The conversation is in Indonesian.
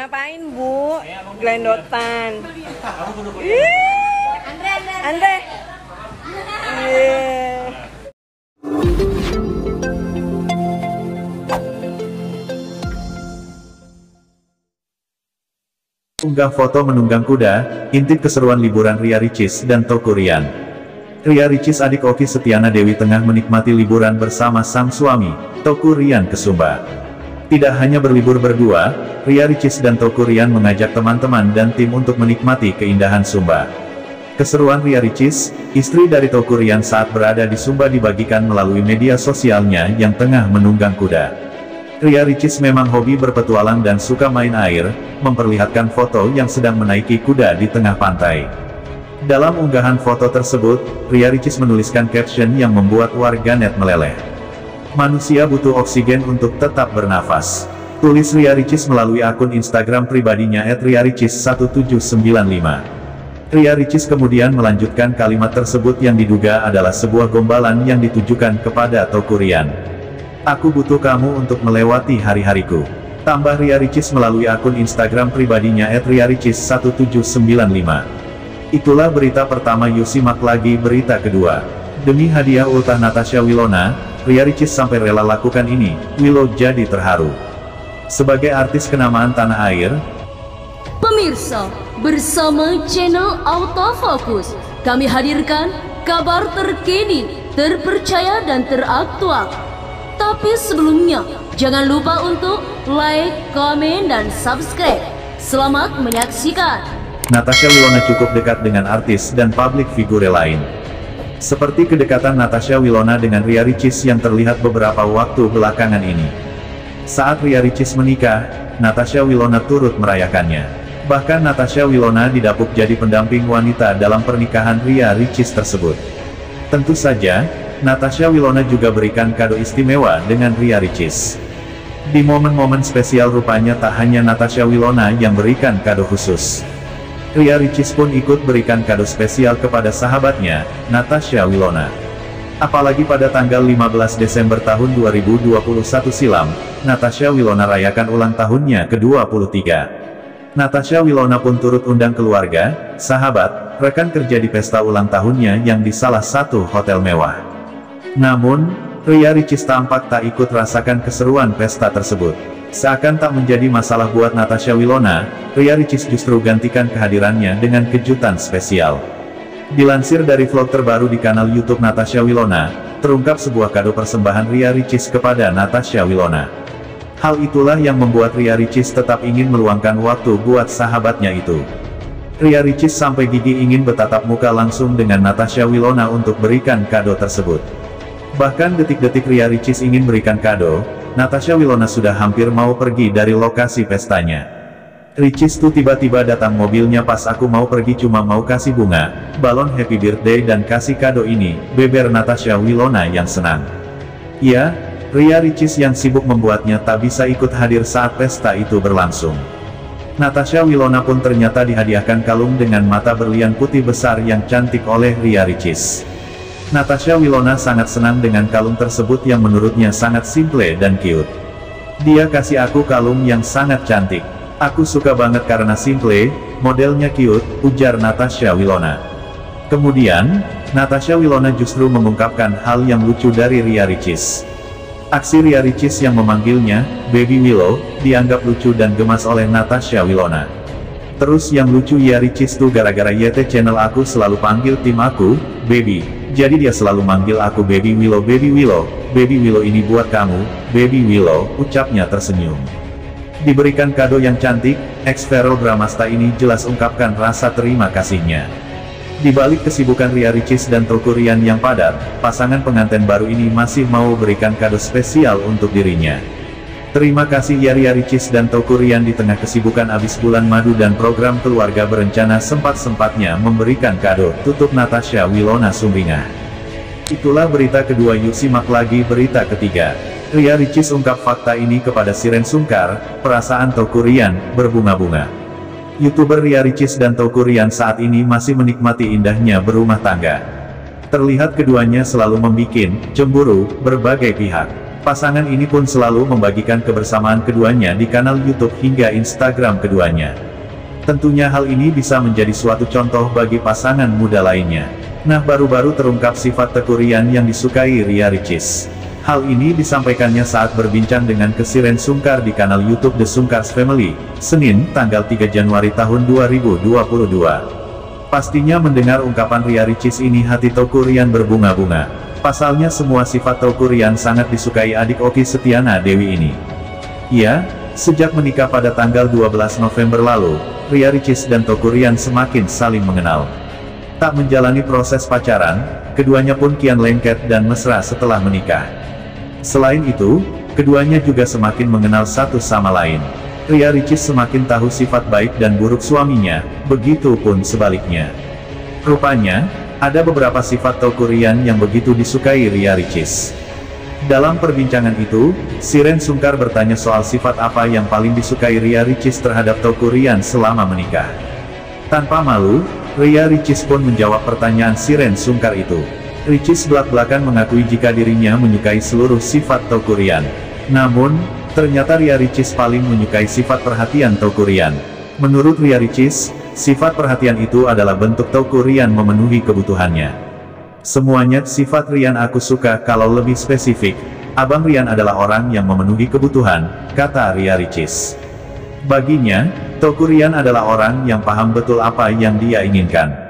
Ngapain, Bu? Gelendotan. Andre. Unggah foto menunggang kuda, intip keseruan liburan Ria Ricis dan Teuku Ryan. Ria Ricis adik Okky Setiana Dewi tengah menikmati liburan bersama sang suami, Teuku Ryan ke Sumba. Tidak hanya berlibur berdua, Ria Ricis dan Teuku Ryan mengajak teman-teman dan tim untuk menikmati keindahan Sumba. Keseruan Ria Ricis, istri dari Teuku Ryan saat berada di Sumba dibagikan melalui media sosialnya yang tengah menunggang kuda. Ria Ricis memang hobi berpetualang dan suka main air, memperlihatkan foto yang sedang menaiki kuda di tengah pantai. Dalam unggahan foto tersebut, Ria Ricis menuliskan caption yang membuat warganet meleleh. Manusia butuh oksigen untuk tetap bernafas. Tulis Ria Ricis melalui akun Instagram pribadinya @riaricis1795. Ria Ricis kemudian melanjutkan kalimat tersebut yang diduga adalah sebuah gombalan yang ditujukan kepada Teuku Ryan. Aku butuh kamu untuk melewati hari-hariku. Tambah Ria Ricis melalui akun Instagram pribadinya @riaricis1795. Itulah berita pertama, yuk simak lagi berita kedua. Demi hadiah ultah Natasha Wilona, Ria Ricis sampai rela lakukan ini. Willow jadi terharu. Sebagai artis kenamaan tanah air, pemirsa, bersama channel Autofocus, kami hadirkan kabar terkini, terpercaya dan teraktual. Tapi sebelumnya, jangan lupa untuk like, komen, dan subscribe. Selamat menyaksikan. Natasha Wilona cukup dekat dengan artis dan publik figure lain. Seperti kedekatan Natasha Wilona dengan Ria Ricis yang terlihat beberapa waktu belakangan ini. Saat Ria Ricis menikah, Natasha Wilona turut merayakannya. Bahkan Natasha Wilona didapuk jadi pendamping wanita dalam pernikahan Ria Ricis tersebut. Tentu saja, Natasha Wilona juga berikan kado istimewa dengan Ria Ricis. Di momen-momen spesial rupanya tak hanya Natasha Wilona yang berikan kado khusus. Ria Ricis pun ikut berikan kado spesial kepada sahabatnya, Natasha Wilona. Apalagi pada tanggal 15 Desember tahun 2021 silam, Natasha Wilona rayakan ulang tahunnya ke-23. Natasha Wilona pun turut undang keluarga, sahabat, rekan kerja di pesta ulang tahunnya yang di salah satu hotel mewah. Namun, Ria Ricis tampak tak ikut rasakan keseruan pesta tersebut. Seakan tak menjadi masalah buat Natasha Wilona, Ria Ricis justru gantikan kehadirannya dengan kejutan spesial. Dilansir dari vlog terbaru di kanal YouTube Natasha Wilona, terungkap sebuah kado persembahan Ria Ricis kepada Natasha Wilona. Hal itulah yang membuat Ria Ricis tetap ingin meluangkan waktu buat sahabatnya itu. Ria Ricis sampai gigi ingin bertatap muka langsung dengan Natasha Wilona untuk berikan kado tersebut. Bahkan detik-detik Ria Ricis ingin berikan kado, Natasha Wilona sudah hampir mau pergi dari lokasi pestanya. Ricis tuh tiba-tiba datang mobilnya pas aku mau pergi, cuma mau kasih bunga, balon happy birthday dan kasih kado ini, beber Natasha Wilona yang senang. Ya, Ria Ricis yang sibuk membuatnya tak bisa ikut hadir saat pesta itu berlangsung. Natasha Wilona pun ternyata dihadiahkan kalung dengan mata berlian putih besar yang cantik oleh Ria Ricis. Natasha Wilona sangat senang dengan kalung tersebut yang menurutnya sangat simple dan cute. Dia kasih aku kalung yang sangat cantik. Aku suka banget karena simple, modelnya cute, ujar Natasha Wilona. Kemudian, Natasha Wilona justru mengungkapkan hal yang lucu dari Ria Ricis. Aksi Ria Ricis yang memanggilnya, Baby Willow, dianggap lucu dan gemas oleh Natasha Wilona. Terus yang lucu Ria Ricis tuh gara-gara YT channel aku selalu panggil tim aku, Baby. Jadi dia selalu manggil aku Baby Willow, Baby Willow. Baby Willow ini buat kamu, Baby Willow, ucapnya tersenyum. Diberikan kado yang cantik, ex-Verrell Bramasta ini jelas ungkapkan rasa terima kasihnya. Di balik kesibukan Ria Ricis dan Teuku Ryan yang padat, pasangan pengantin baru ini masih mau berikan kado spesial untuk dirinya. Terima kasih ya Ria Ricis dan Teuku Ryan di tengah kesibukan abis bulan madu dan program keluarga berencana sempat-sempatnya memberikan kado, tutup Natasha Wilona sumringah. Itulah berita kedua, yuk simak lagi berita ketiga. Ria Ricis ungkap fakta ini kepada Shireen Sungkar, perasaan Teuku Ryan berbunga-bunga. YouTuber Ria Ricis dan Teuku Ryan saat ini masih menikmati indahnya berumah tangga. Terlihat keduanya selalu membikin cemburu berbagai pihak. Pasangan ini pun selalu membagikan kebersamaan keduanya di kanal YouTube hingga Instagram keduanya. Tentunya hal ini bisa menjadi suatu contoh bagi pasangan muda lainnya. Nah, baru-baru terungkap sifat Teuku Ryan yang disukai Ria Ricis. Hal ini disampaikannya saat berbincang dengan Siren Sungkar di kanal YouTube The Sungkars Family, Senin, tanggal 3 Januari tahun 2022. Pastinya mendengar ungkapan Ria Ricis ini hati Teuku Ryan berbunga-bunga. Pasalnya semua sifat Teuku Ryan sangat disukai adik Okky Setiana Dewi ini. Ya, sejak menikah pada tanggal 12 November lalu, Ria Ricis dan Teuku Ryan semakin saling mengenal. Tak menjalani proses pacaran, keduanya pun kian lengket dan mesra setelah menikah. Selain itu, keduanya juga semakin mengenal satu sama lain. Ria Ricis semakin tahu sifat baik dan buruk suaminya, begitu pun sebaliknya. Rupanya, ada beberapa sifat Teuku Ryan yang begitu disukai Ria Ricis. Dalam perbincangan itu, Siren Sungkar bertanya soal sifat apa yang paling disukai Ria Ricis terhadap Teuku Ryan selama menikah. Tanpa malu, Ria Ricis pun menjawab pertanyaan Siren Sungkar itu. Ricis belak-belakan mengakui jika dirinya menyukai seluruh sifat Teuku Ryan. Namun, ternyata Ria Ricis paling menyukai sifat perhatian Teuku Ryan. Menurut Ria Ricis, sifat perhatian itu adalah bentuk Teuku Ryan memenuhi kebutuhannya. Semuanya sifat Ryan aku suka, kalau lebih spesifik, Abang Ryan adalah orang yang memenuhi kebutuhan, kata Ria Ricis. Baginya, Teuku Ryan adalah orang yang paham betul apa yang dia inginkan.